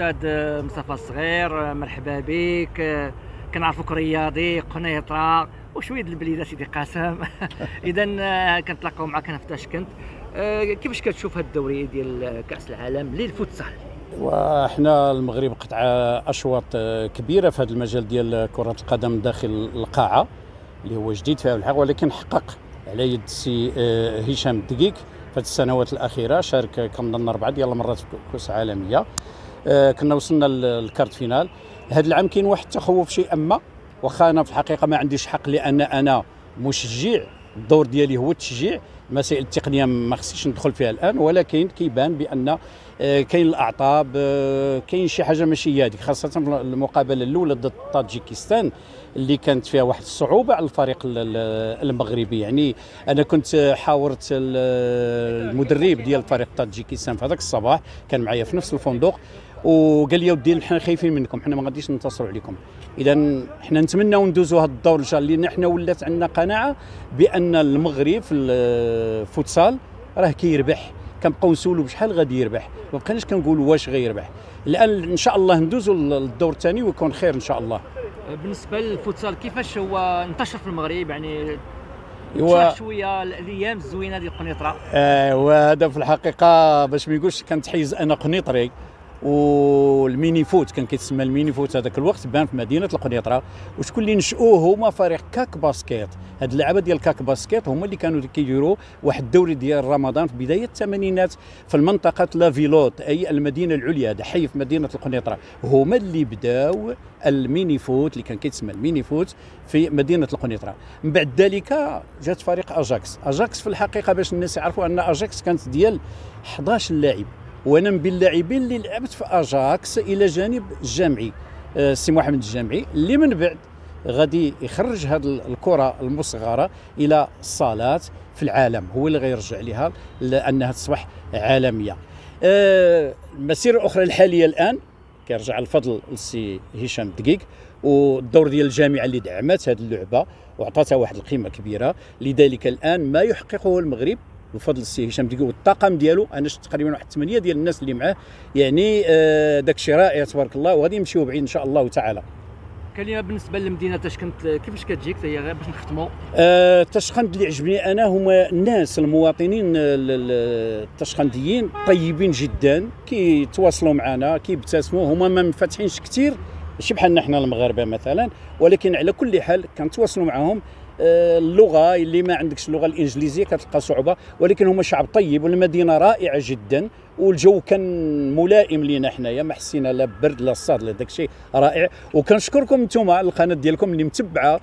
الاستاذ مصطفى الصغير، مرحبا بك. كنعرفوك رياضي قنيطره وشويه البليده سيدي قاسم. اذا كنتلاقاو معك هنا في تاشكند. كيفاش كتشوف هذا الدوري ديال كاس العالم للفوتسال؟ وحنا المغرب قطع اشواط كبيره في هذا المجال ديال كره القدم داخل القاعه اللي هو جديد فيها الحق، ولكن حقق على يد السي هشام الدقيق في هذه السنوات الاخيره. شارك كنظن 4 ديال المرات في كؤوس عالميه. كنا وصلنا للكارت فينال. هذا العام كاين واحد التخوف شيئا ما، واخا انا في الحقيقه ما عنديش حق لان انا مشجع، الدور ديالي هو التشجيع. المسائل التقنيه ما خصنيش ندخل فيها الان، ولكن كيبان بان كاين الاعطاب، كاين شي حاجه ماشي هي هذيك، خاصه في المقابله الاولى ضد طاجيكستان اللي كانت فيها واحد الصعوبه على الفريق المغربي. يعني انا كنت حاورت المدرب ديال فريق طاجيكستان في هذاك الصباح، كان معايا في نفس الفندق، وقال لي ودي حنا خايفين منكم، حنا ما غاديش ننتصروا عليكم. اذا حنا نتمناو ندوزوا هذا الدور ان شاء الله، لان حنا ولات عندنا قناعه بان المغرب في الفوتسال راه كيربح. كنبقاو نسولوا بشحال غادي يربح، ما بقيناش كنقولوا واش غيربح. الان ان شاء الله ندوزوا للدور الثاني ويكون خير ان شاء الله. بالنسبه للفوتسال كيفاش هو انتشر في المغرب؟ يعني شرح شويه الايام الزوينه ديال قنيطره. وهذا في الحقيقه باش ما يقولش كنتحيز انا قنيطري، والميني فوت كان كيتسمى الميني فوت هذاك الوقت بان في مدينه القنيطره. وشكون اللي نشؤوه هما فريق كاك باسكيت. هاد اللعبه ديال كاك باسكيت هما اللي كانوا كيديروا واحد الدوري ديال رمضان في بدايه الثمانينات في المنطقه لافيلوت، اي المدينه العليا، هذا حي في مدينه القنيطره. هما اللي بداو الميني فوت اللي كان كيتسمى الميني فوت في مدينه القنيطره. من بعد ذلك جات فريق اجاكس في الحقيقه باش الناس يعرفوا ان اجاكس كانت ديال 11 لاعب، وانا من بين اللاعبين اللي لعبت في اجاكس الى جانب الجامعي السي محمد الجامعي، اللي من بعد غادي يخرج هذه الكره المصغره الى الصالات في العالم، هو اللي غيرجع لها لانها تصبح عالميه. المسيره الاخرى الحاليه الان كيرجع الفضل للسي هشام الدقيق والدور ديال الجامعه اللي دعمت هذه اللعبه وعطاتها واحد القيمه كبيره. لذلك الان ما يحققه المغرب بفضل السي هشام الدقيق والطاقم ديالو. انا شفت تقريبا واحد 8 ديال الناس اللي معاه، يعني داك الشيء رائع تبارك الله، وغادي نمشيو بعيد ان شاء الله تعالى. كلمه بالنسبه للمدينه تاشكند كيفاش كتجيك هي غير باش نختموا؟ تاشكند اللي عجبني انا هما الناس المواطنين التاشكنديين طيبين جدا، كيتواصلوا معنا، كيبتسموا، هما ما منفتحينش كثير ماشي بحالنا حنا المغاربه مثلا، ولكن على كل حال كنتواصلوا معهم. اللغه اللي ما عندكش اللغه الانجليزيه كتلقى صعوبه، ولكن هما شعب طيب والمدينه رائعه جدا، والجو كان ملائم لينا حنايا، ما حسينا لا برد لا صاد لا داك الشيء رائع. وكنشكركم نتوما القناه ديالكم اللي متبعه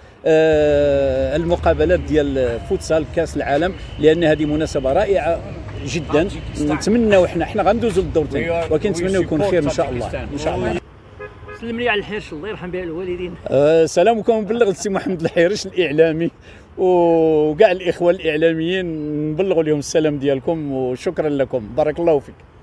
المقابلات ديال فوتسال كاس العالم، لان هذه مناسبه رائعه جدا. نتمناو حنا غندوزوا للدور الثاني، ولكن نتمناو يكون خير ان شاء الله ان شاء الله. سلم لي على الحرش الله يرحم بها الوالدين. سلامكم بلغ السي محمد الحرش الاعلامي وكاع الاخوه الاعلاميين، نبلغوا لهم السلام ديالكم وشكرا لكم، بارك الله فيك.